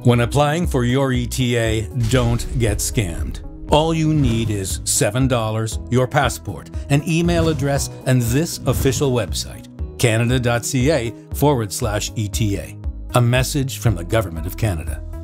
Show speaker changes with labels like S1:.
S1: When applying for your ETA, don't get scammed. All you need is $7, your passport, an email address, and this official website, canada.ca/ETA. A message from the Government of Canada.